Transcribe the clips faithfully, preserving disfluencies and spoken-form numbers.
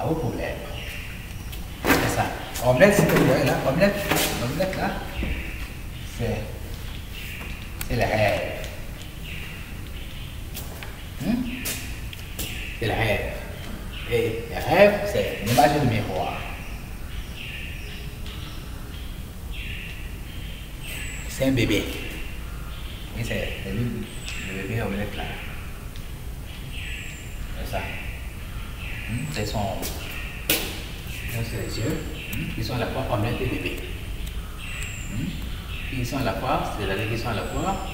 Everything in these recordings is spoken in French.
à vos problèmes. C'est ça. Omelette, c'est que vous voyez là, omelette, l'omelette là, c'est c'est le rêve. Hmm? C'est le rêve. Et le rêve, c'est l'image du miroir. C'est un bébé. Oui, c'est le bébé omelette là. C'est ça. Hmm? C'est son. C'est les yeux. Hmm? Ils sont à la fois omelette et bébé. Hmm? Ils sont à la fois, c'est-à-dire qu'ils sont à la fois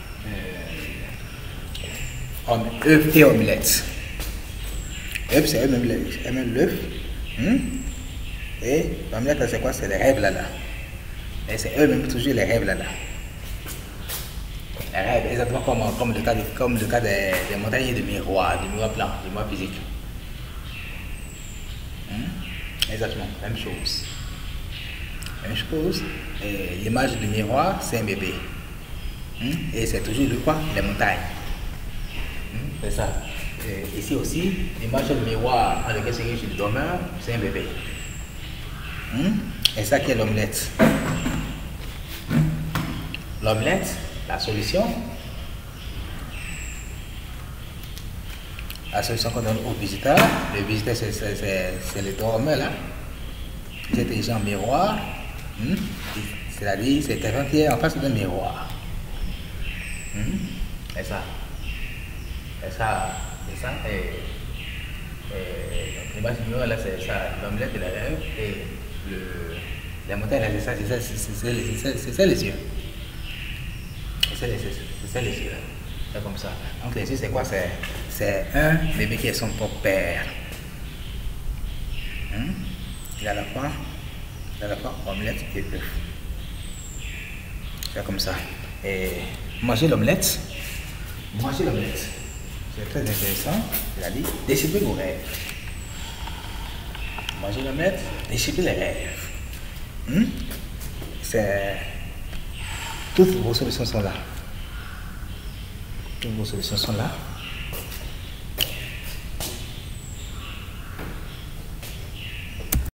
euh, œuf et omelette. œuf, c'est eux-mêmes l'œuf. Hmm? Et l'omelette, c'est quoi? C'est les rêves là-là. Et c'est eux-mêmes toujours les rêves là-là. Les rêves, exactement comme, comme le cas, de, comme le cas des, des montagnes de miroirs, du miroir blanc, du miroir physique. Hmm? Exactement, même chose. Même chose. L'image du miroir, c'est un bébé. Hmm? Et c'est toujours le quoi? Les montagnes. Hmm? C'est ça. Et ici aussi, l'image du miroir dans lequel se dirige le dormeur, c'est un bébé. Hmm? Et ça qui est l'omelette. L'omelette, la solution, la solution qu'on donne au visiteur, le visiteur c'est le dormeur là, il est déjà en miroir, hmm? C'est-à-dire c'est quelqu'un qui est en face d'un miroir. Hmm? Et ça, et ça, et ça, et, et l'image du miroir là c'est ça, l'omelette et la rêve, et le, la montagne là c'est ça, c'est ça, c'est ça les yeux. C'est ça les yeux. C'est comme ça. Donc les yeux c'est quoi? C'est un bébé qui est son propre père. Hum? Il a la fois, il a la fois omelette et œuf. C'est comme ça. Et manger l'omelette, manger l'omelette, c'est très intéressant. Il a dit déchiffrer vos rêves. Manger l'omelette, déchiffrer les rêves. Hum? C'est toutes vos solutions sont là. Toutes vos solutions sont là.